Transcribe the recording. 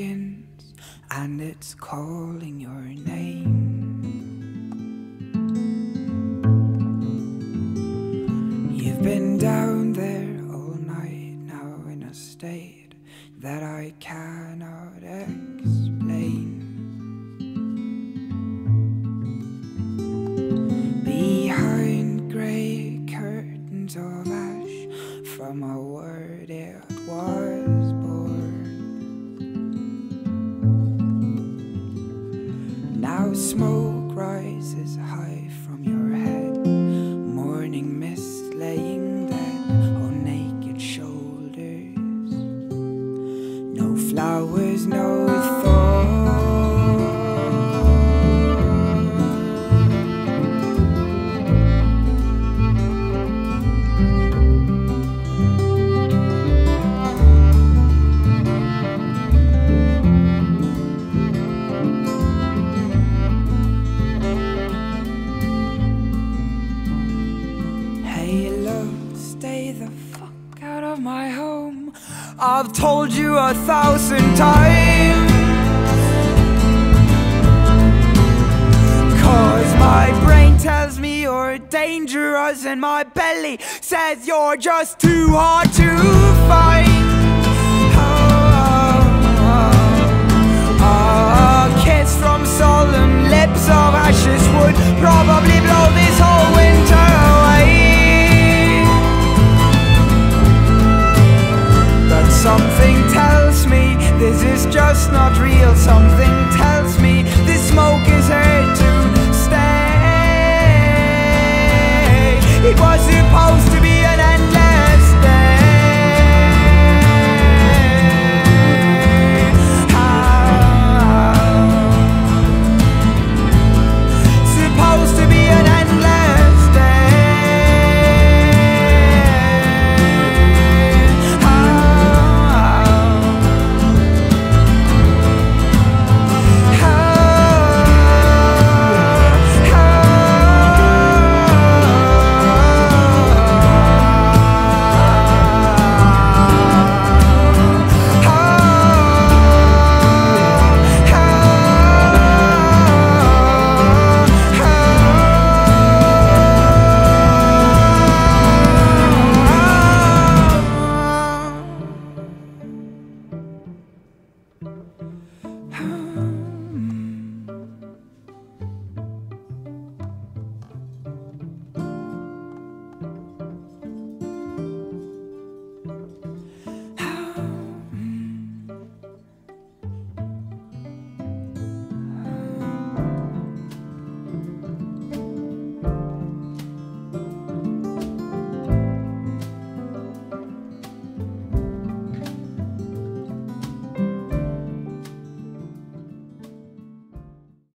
begins, and it's calling your name. You've been down there all night now in a state that I cannot explain. Behind grey curtains of ash, from a word it was born. Now smoke rises high from your head, morning mist laying dead on naked shoulders. No flowers, no thorns. My home, I've told you 1,000 times, 'cause my brain tells me you're dangerous and my belly says you're just too hard to find. A kiss from solemn lips of ashes would probably blow this whole winter away. Something tells me this is just not real.